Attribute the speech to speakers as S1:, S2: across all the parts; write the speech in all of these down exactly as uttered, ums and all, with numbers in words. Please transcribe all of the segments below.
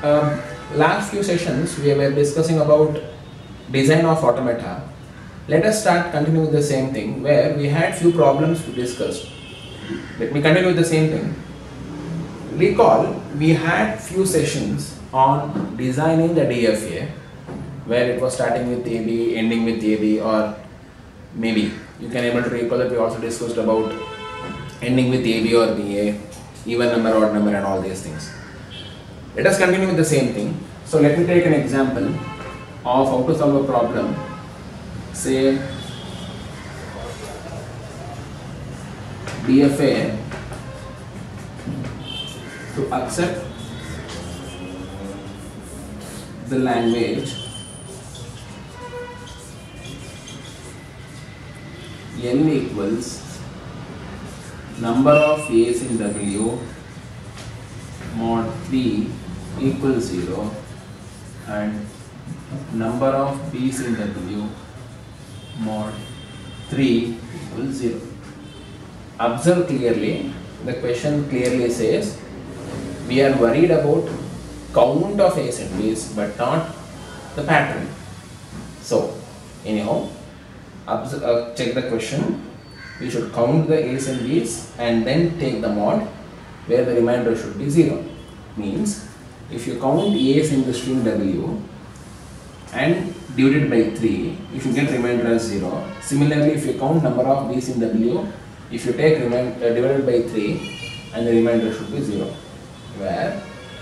S1: Um, last few sessions we were discussing about design of automata. Let us start continue with the same thing where we had few problems to discuss. Let me continue with the same thing. Recall we had few sessions on designing the D F A where it was starting with A B, ending with A B, or maybe you can able to recall that we also discussed about ending with A B or B A, even number, odd number and all these things. Let us continue with the same thing. So let me take an example of how to solve a problem. Say D F A to accept the language N equals number of A's in W mod three equals zero and number of B's in W mod three equals zero. Observe clearly, the question clearly says we are worried about count of A's and B's but not the pattern. So anyhow, observe, uh, check the question. We should count the A's and B's and then take the mod where the remainder should be zero. Means if you count A's in the string W and divided by three, you should get remainder as zero. Similarly, if you count number of B's in W, if you take remind, uh, divided by three and the remainder should be zero. Where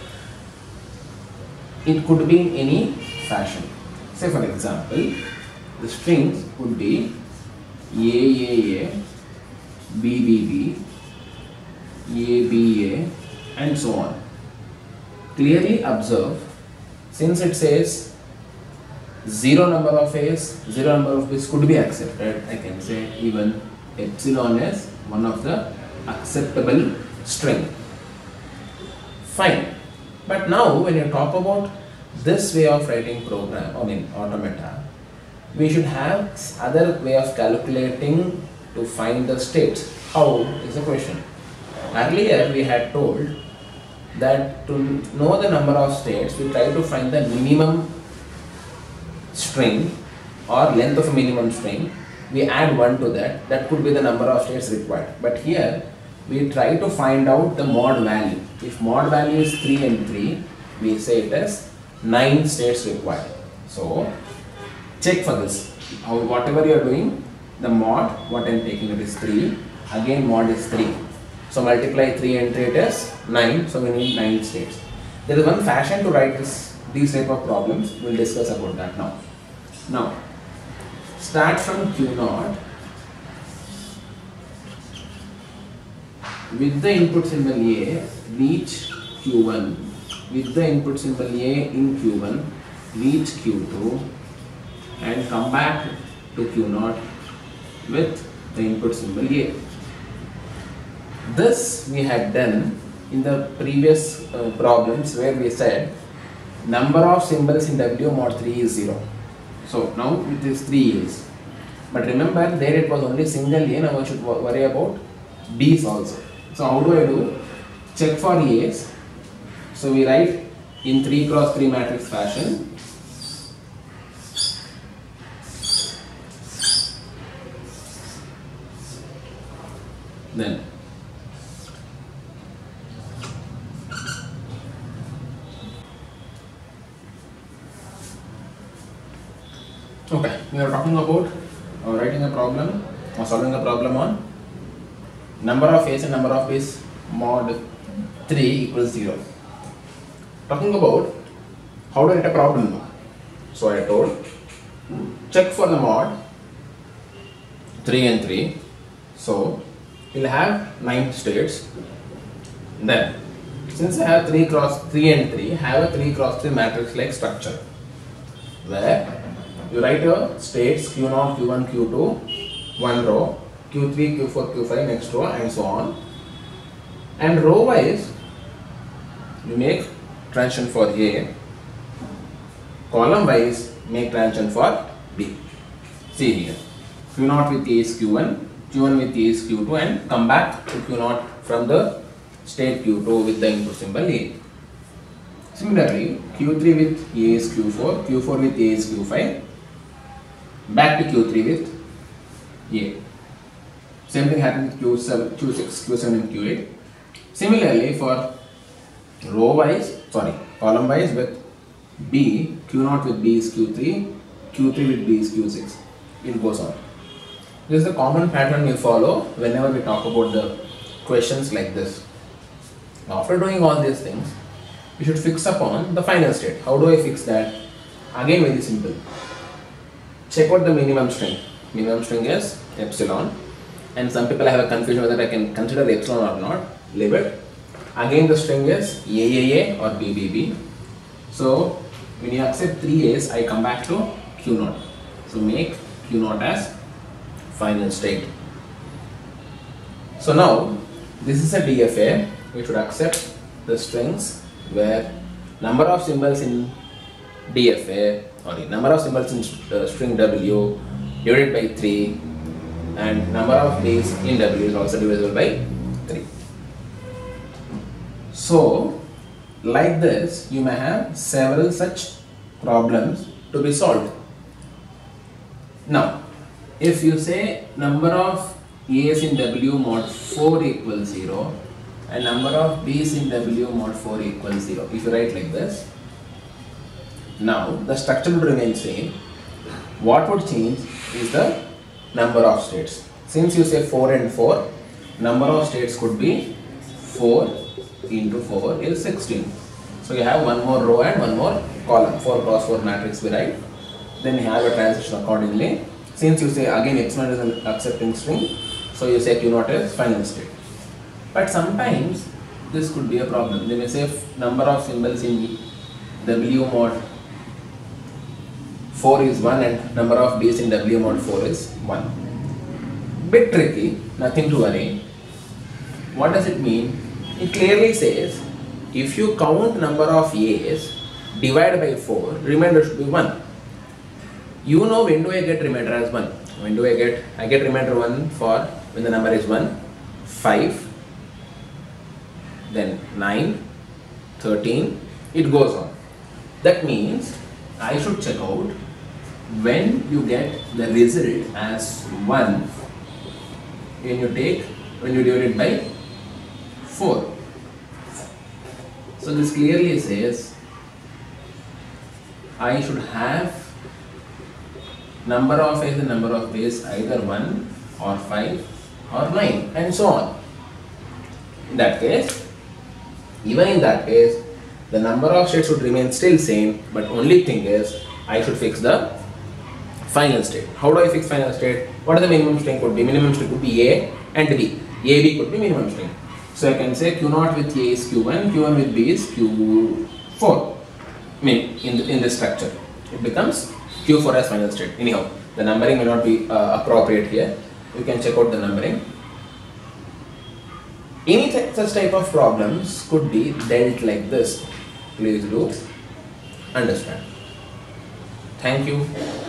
S1: it could be in any fashion. Say for example, the strings would be A A A, B B B, A B A and so on. Clearly observe, since it says zero number of A's, zero number of B's could be accepted, I can say even epsilon is one of the acceptable string. Fine. But now when you talk about this way of writing program, I mean automata, we should have other way of calculating to find the states. How is the question? Earlier we had told that to know the number of states, we try to find the minimum string or length of a minimum string. We add one to that, that could be the number of states required. But here we try to find out the mod value. If mod value is three and three, we say it as nine states required. So check for this. How, whatever you are doing, the mod, what I am taking it is three, again mod is three. So multiply three and three, it is nine, so we need nine states. There is one fashion to write this, these type of problems, we will discuss about that now. Now, start from Q zero with the input symbol A, reach Q one, with the input symbol A in Q one, reach Q two and come back to Q zero with the input symbol A. This we had done in the previous uh, problems where we said number of symbols in W mod three is zero. So now it is three A's. But remember there it was only single A, now I should worry about B's also. So how do I do? Check for A's. So we write in three cross three matrix fashion. Then okay, we are talking about uh, writing a problem or solving a problem on number of A's and number of B's mod three equals zero. Talking about how to write a problem now. So I told check for the mod three and three. So we will have nine states. Then since I have three cross three and three, have a three cross three matrix like structure where you write your states Q zero, Q one, Q two, one row, Q three, Q four, Q five, next row and so on. And row wise you make transition for A, column wise make transition for B. See here, Q zero with A is Q one, Q one with A is Q two and come back to Q zero from the state Q two with the input symbol A. Similarly, Q three with A is Q four, Q four with A is Q five, back to Q three with A. Same thing happens with Q seven, Q six, Q seven and Q eight. Similarly, for row wise, sorry, column wise with B, Q zero with B is Q three, Q three with B is Q six. It goes on. This is the common pattern you follow whenever we talk about the questions like this. After doing all these things, we should fix upon the final state. How do I fix that? Again, very simple. Check out the minimum string. Minimum string is epsilon, and some people have a confusion whether I can consider epsilon or not. Leave it. Again, the string is A A A or B B B. So when you accept three A's, I come back to Q zero. So make Q zero as final state. So now this is a D F A. We should accept the strings where number of symbols in D F A or the number of symbols in uh, string W divided by three, and number of days in W is also divisible by three. So like this, you may have several such problems to be solved. Now, if you say number of A's in W mod four equals zero and number of B's in W mod four equals zero, if you write like this, now the structure will remain same. What would change is the number of states. Since you say four and four, number of states could be four into four is sixteen. So you have one more row and one more column. four cross four matrix we write. Then you have a transition accordingly. Since you say again epsilon is an accepting string, so you say Q zero is final state. But sometimes this could be a problem. They may say number of symbols in W mod four is one and number of B's in W mod four is one. Bit tricky, nothing to worry. What does it mean? It clearly says if you count number of A's, divide by four, remainder should be one. You know when do I get remainder as one? When do I get? I get remainder one for when the number is one, five, then nine, thirteen, it goes on. That means I should check out when you get the result as one when you take, when you divide it by four. So this clearly says I should have number of A's and number of B's either one or five or nine and so on. In that case, even in that case, the number of states should remain still same, but only thing is I should fix the final state. How do I fix final state? What are the minimum string could be? Minimum string could be A and B. A, B could be minimum string. So I can say Q zero with A is Q one, Q one with B is Q four. I mean, in, the, in this structure, it becomes Q four as final state. Anyhow, the numbering may not be uh, appropriate here. You can check out the numbering. Any such type of problems could be dealt like this. Please do understand. Thank you.